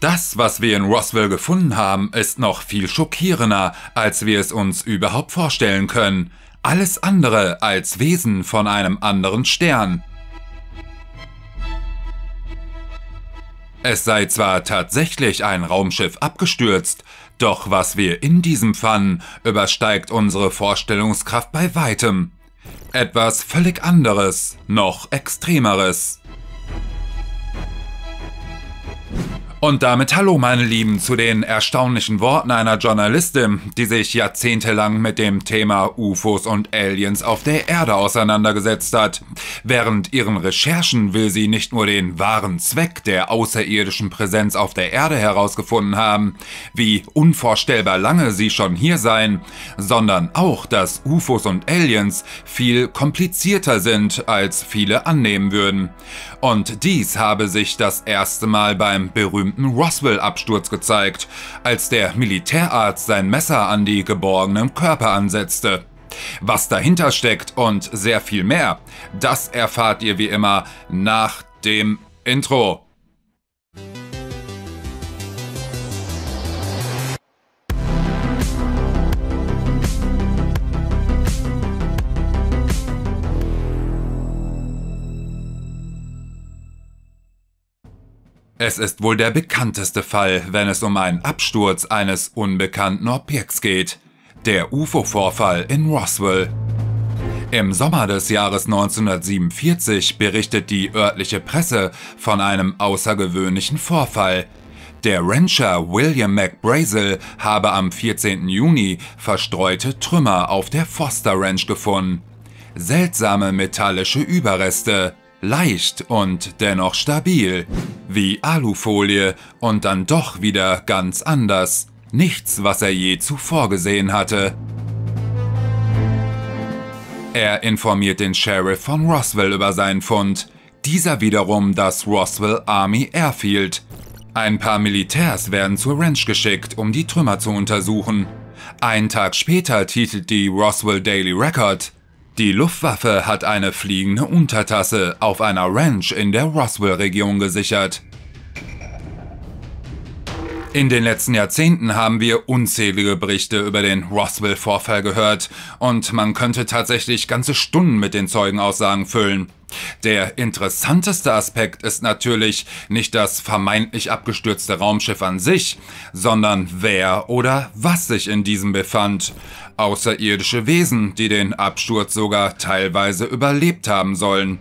Das, was wir in Roswell gefunden haben, ist noch viel schockierender, als wir es uns überhaupt vorstellen können. Alles andere als Wesen von einem anderen Stern. Es sei zwar tatsächlich ein Raumschiff abgestürzt, doch was wir in diesem fanden, übersteigt unsere Vorstellungskraft bei weitem. Etwas völlig anderes, noch extremeres. Und damit hallo meine Lieben zu den erstaunlichen Worten einer Journalistin, die sich jahrzehntelang mit dem Thema UFOs und Aliens auf der Erde auseinandergesetzt hat. Während ihren Recherchen will sie nicht nur den wahren Zweck der außerirdischen Präsenz auf der Erde herausgefunden haben, wie unvorstellbar lange sie schon hier seien, sondern auch, dass UFOs und Aliens viel komplizierter sind, als viele annehmen würden. Und dies habe sich das erste Mal beim berühmten Roswell-Absturz gezeigt, als der Militärarzt sein Messer an die geborgenen Körper ansetzte. Was dahinter steckt und sehr viel mehr, das erfahrt ihr wie immer nach dem Intro. Es ist wohl der bekannteste Fall, wenn es um einen Absturz eines unbekannten Objekts geht. Der UFO-Vorfall in Roswell. Im Sommer des Jahres 1947 berichtet die örtliche Presse von einem außergewöhnlichen Vorfall. Der Rancher William McBrazel habe am 14. Juni verstreute Trümmer auf der Foster Ranch gefunden. Seltsame metallische Überreste. Leicht und dennoch stabil, wie Alufolie und dann doch wieder ganz anders. Nichts, was er je zuvor gesehen hatte. Er informiert den Sheriff von Roswell über seinen Fund, dieser wiederum das Roswell Army Airfield. Ein paar Militärs werden zur Ranch geschickt, um die Trümmer zu untersuchen. Einen Tag später titelt die Roswell Daily Record: Die Luftwaffe hat eine fliegende Untertasse auf einer Ranch in der Roswell-Region gesichert. In den letzten Jahrzehnten haben wir unzählige Berichte über den Roswell-Vorfall gehört und man könnte tatsächlich ganze Stunden mit den Zeugenaussagen füllen. Der interessanteste Aspekt ist natürlich nicht das vermeintlich abgestürzte Raumschiff an sich, sondern wer oder was sich in diesem befand. Außerirdische Wesen, die den Absturz sogar teilweise überlebt haben sollen.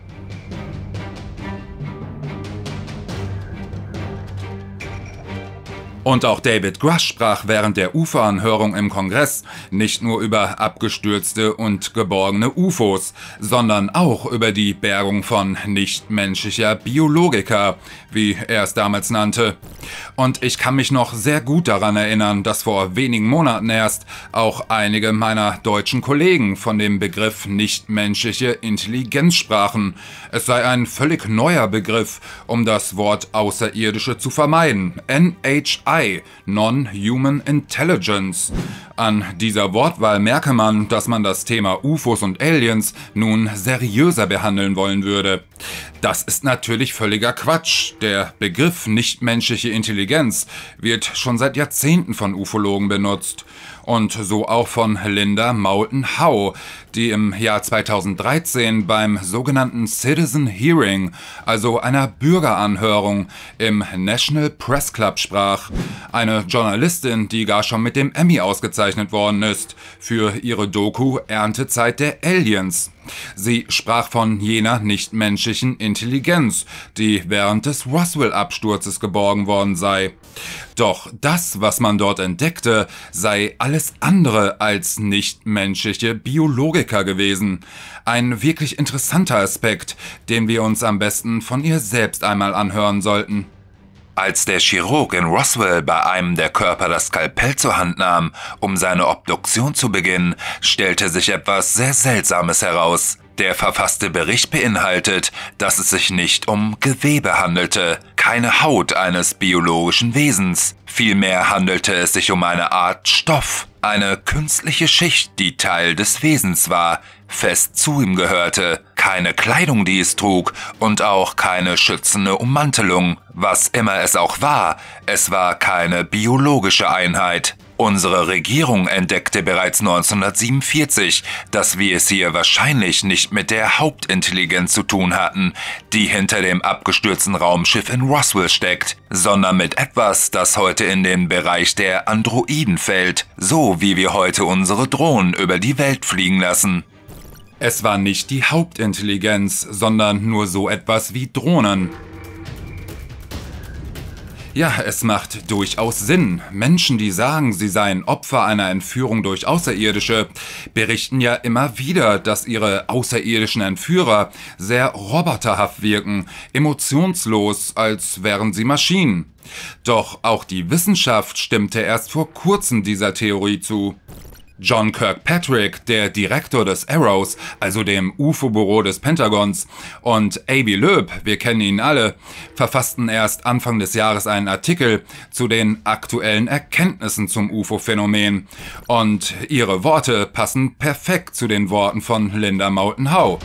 Und auch David Grush sprach während der UFO-Anhörung im Kongress nicht nur über abgestürzte und geborgene UFOs, sondern auch über die Bergung von nichtmenschlicher Biologika, wie er es damals nannte. Und ich kann mich noch sehr gut daran erinnern, dass vor wenigen Monaten erst auch einige meiner deutschen Kollegen von dem Begriff nichtmenschliche Intelligenz sprachen. Es sei ein völlig neuer Begriff, um das Wort Außerirdische zu vermeiden. NHI, Non-Human Intelligence. An dieser Wortwahl merke man, dass man das Thema UFOs und Aliens nun seriöser behandeln wollen würde. Das ist natürlich völliger Quatsch. Der Begriff nichtmenschliche Intelligenz wird schon seit Jahrzehnten von Ufologen benutzt. Und so auch von Linda Moulton Howe, die im Jahr 2013 beim sogenannten Citizen Hearing, also einer Bürgeranhörung, im National Press Club sprach. Eine Journalistin, die gar schon mit dem Emmy ausgezeichnet worden ist für ihre Doku Erntezeit der Aliens. Sie sprach von jener nichtmenschlichen Intelligenz, die während des Roswell-Absturzes geborgen worden sei. Doch das, was man dort entdeckte, sei alles andere als nichtmenschliche Biologiker gewesen. Ein wirklich interessanter Aspekt, den wir uns am besten von ihr selbst einmal anhören sollten. Als der Chirurg in Roswell bei einem der Körper das Skalpell zur Hand nahm, um seine Obduktion zu beginnen, stellte sich etwas sehr Seltsames heraus. Der verfasste Bericht beinhaltet, dass es sich nicht um Gewebe handelte, keine Haut eines biologischen Wesens. Vielmehr handelte es sich um eine Art Stoff, eine künstliche Schicht, die Teil des Wesens war, fest zu ihm gehörte. keine Kleidung, die es trug, und auch keine schützende Ummantelung. Was immer es auch war, es war keine biologische Einheit. Unsere Regierung entdeckte bereits 1947, dass wir es hier wahrscheinlich nicht mit der Hauptintelligenz zu tun hatten, die hinter dem abgestürzten Raumschiff in Roswell steckt, sondern mit etwas, das heute in den Bereich der Androiden fällt, so wie wir heute unsere Drohnen über die Welt fliegen lassen. Es war nicht die Hauptintelligenz, sondern nur so etwas wie Drohnen. Ja, es macht durchaus Sinn. Menschen, die sagen, sie seien Opfer einer Entführung durch Außerirdische, berichten ja immer wieder, dass ihre außerirdischen Entführer sehr roboterhaft wirken, emotionslos, als wären sie Maschinen. Doch auch die Wissenschaft stimmte erst vor kurzem dieser Theorie zu. John Kirkpatrick, der Direktor des Arrows, also dem UFO-Büro des Pentagons, und Avi Loeb, wir kennen ihn alle, verfassten erst Anfang des Jahres einen Artikel zu den aktuellen Erkenntnissen zum UFO-Phänomen. Und ihre Worte passen perfekt zu den Worten von Linda Moulton Howe.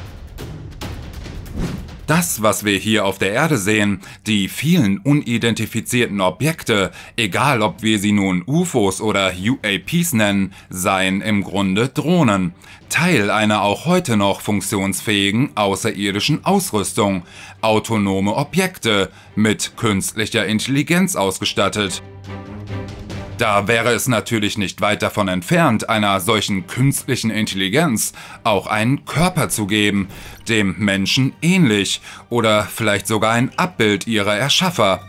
Das, was wir hier auf der Erde sehen, die vielen unidentifizierten Objekte, egal ob wir sie nun UFOs oder UAPs nennen, seien im Grunde Drohnen. Teil einer auch heute noch funktionsfähigen außerirdischen Ausrüstung, autonome Objekte mit künstlicher Intelligenz ausgestattet. Da wäre es natürlich nicht weit davon entfernt, einer solchen künstlichen Intelligenz auch einen Körper zu geben, dem Menschen ähnlich oder vielleicht sogar ein Abbild ihrer Erschaffer.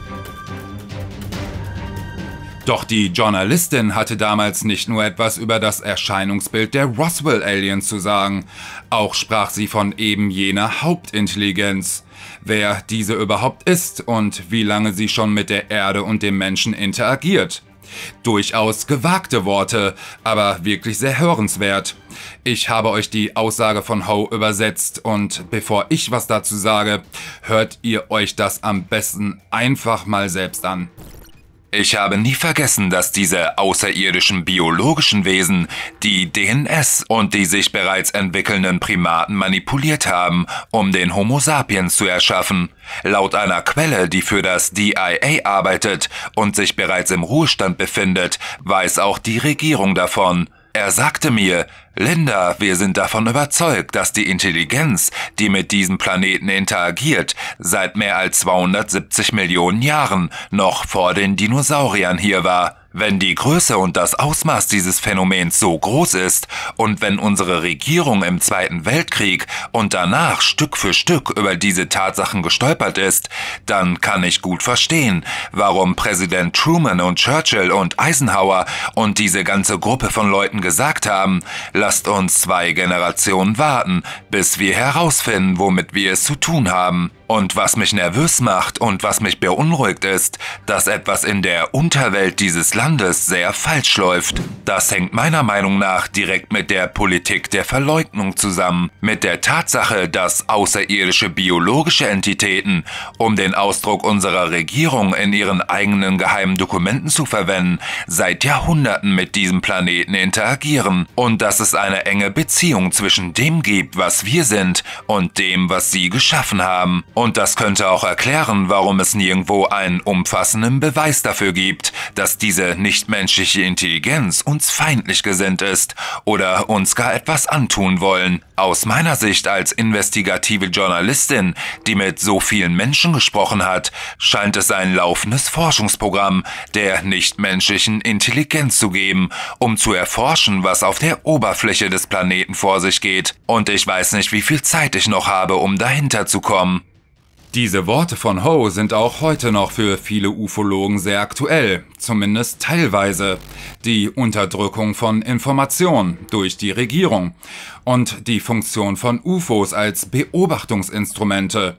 Doch die Journalistin hatte damals nicht nur etwas über das Erscheinungsbild der Roswell-Aliens zu sagen, auch sprach sie von eben jener Hauptintelligenz. Wer diese überhaupt ist und wie lange sie schon mit der Erde und dem Menschen interagiert. Durchaus gewagte Worte, aber wirklich sehr hörenswert. Ich habe euch die Aussage von Howe übersetzt und bevor ich was dazu sage, hört ihr euch das am besten einfach mal selbst an. Ich habe nie vergessen, dass diese außerirdischen biologischen Wesen die DNS und die sich bereits entwickelnden Primaten manipuliert haben, um den Homo sapiens zu erschaffen. Laut einer Quelle, die für das DIA arbeitet und sich bereits im Ruhestand befindet, weiß auch die Regierung davon. Er sagte mir, Linda, wir sind davon überzeugt, dass die Intelligenz, die mit diesem Planeten interagiert, seit mehr als 270 Millionen Jahren noch vor den Dinosauriern hier war. Wenn die Größe und das Ausmaß dieses Phänomens so groß ist und wenn unsere Regierung im Zweiten Weltkrieg und danach Stück für Stück über diese Tatsachen gestolpert ist, dann kann ich gut verstehen, warum Präsident Truman und Churchill und Eisenhower und diese ganze Gruppe von Leuten gesagt haben, lasst uns 2 Generationen warten, bis wir herausfinden, womit wir es zu tun haben. Und was mich nervös macht und was mich beunruhigt ist, dass etwas in der Unterwelt dieses Landes sehr falsch läuft. Das hängt meiner Meinung nach direkt mit der Politik der Verleugnung zusammen, mit der Tatsache, dass außerirdische biologische Entitäten, um den Ausdruck unserer Regierung in ihren eigenen geheimen Dokumenten zu verwenden, seit Jahrhunderten mit diesem Planeten interagieren und dass es eine enge Beziehung zwischen dem gibt, was wir sind und dem, was sie geschaffen haben. Und das könnte auch erklären, warum es nirgendwo einen umfassenden Beweis dafür gibt, dass diese nichtmenschliche Intelligenz uns feindlich gesinnt ist oder uns gar etwas antun wollen. Aus meiner Sicht als investigative Journalistin, die mit so vielen Menschen gesprochen hat, scheint es ein laufendes Forschungsprogramm der nichtmenschlichen Intelligenz zu geben, um zu erforschen, was auf der Oberfläche des Planeten vor sich geht. Und ich weiß nicht, wie viel Zeit ich noch habe, um dahinter zu kommen. Diese Worte von Howe sind auch heute noch für viele Ufologen sehr aktuell, zumindest teilweise. Die Unterdrückung von Information durch die Regierung und die Funktion von UFOs als Beobachtungsinstrumente.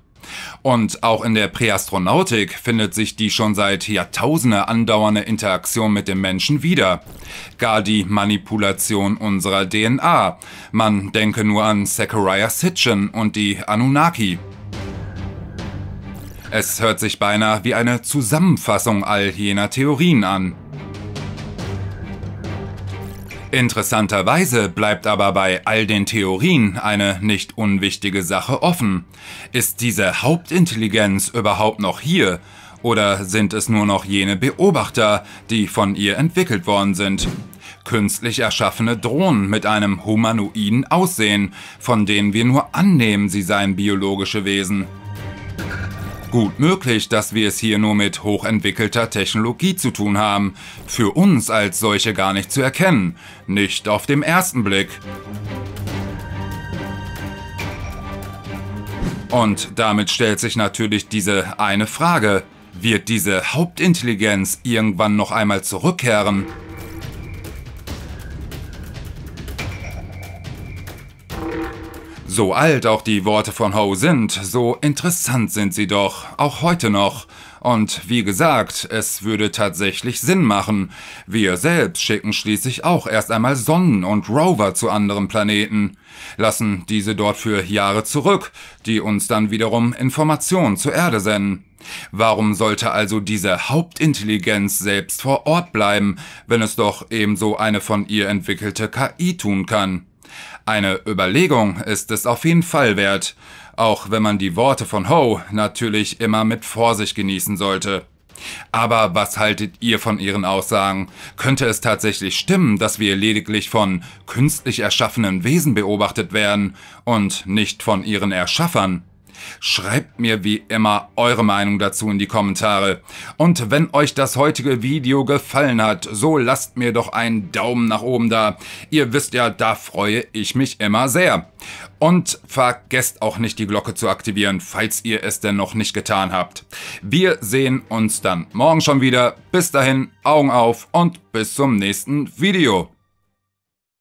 Und auch in der Präastronautik findet sich die schon seit Jahrtausenden andauernde Interaktion mit dem Menschen wieder. Gar die Manipulation unserer DNA. Man denke nur an Zecharia Sitchin und die Anunnaki. Es hört sich beinahe wie eine Zusammenfassung all jener Theorien an. Interessanterweise bleibt aber bei all den Theorien eine nicht unwichtige Sache offen. Ist diese Hauptintelligenz überhaupt noch hier? Oder sind es nur noch jene Beobachter, die von ihr entwickelt worden sind? Künstlich erschaffene Drohnen mit einem humanoiden Aussehen, von denen wir nur annehmen, sie seien biologische Wesen. Gut möglich, dass wir es hier nur mit hochentwickelter Technologie zu tun haben, für uns als solche gar nicht zu erkennen, nicht auf den ersten Blick. Und damit stellt sich natürlich diese eine Frage: Wird diese Hauptintelligenz irgendwann noch einmal zurückkehren? So alt auch die Worte von Ho sind, so interessant sind sie doch, auch heute noch. Und wie gesagt, es würde tatsächlich Sinn machen. Wir selbst schicken schließlich auch erst einmal Sonnen und Rover zu anderen Planeten, lassen diese dort für Jahre zurück, die uns dann wiederum Informationen zur Erde senden. Warum sollte also diese Hauptintelligenz selbst vor Ort bleiben, wenn es doch ebenso eine von ihr entwickelte KI tun kann? Eine Überlegung ist es auf jeden Fall wert, auch wenn man die Worte von Ho natürlich immer mit Vorsicht genießen sollte. Aber was haltet ihr von ihren Aussagen? Könnte es tatsächlich stimmen, dass wir lediglich von künstlich erschaffenen Wesen beobachtet werden und nicht von ihren Erschaffern? Schreibt mir wie immer eure Meinung dazu in die Kommentare. Und wenn euch das heutige Video gefallen hat, so lasst mir doch einen Daumen nach oben da. Ihr wisst ja, da freue ich mich immer sehr. Und vergesst auch nicht, die Glocke zu aktivieren, falls ihr es denn noch nicht getan habt. Wir sehen uns dann morgen schon wieder. Bis dahin, Augen auf und bis zum nächsten Video.